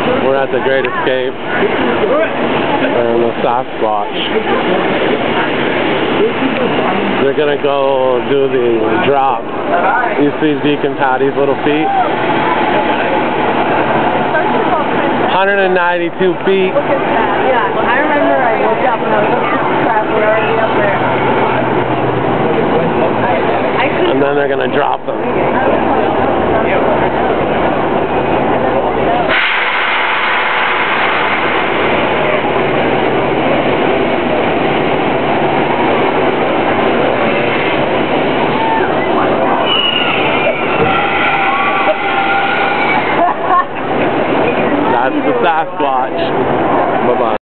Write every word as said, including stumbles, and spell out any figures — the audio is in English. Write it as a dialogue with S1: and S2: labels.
S1: We're at the Great Escape and the Sasquatch. They're gonna go do the drop. You see Deacon Patty's little feet? one hundred ninety-two feet.
S2: Look at that. Yeah, I remember I woke up and I was like, crap, we're already up there. I, I
S1: And then they're gonna drop them.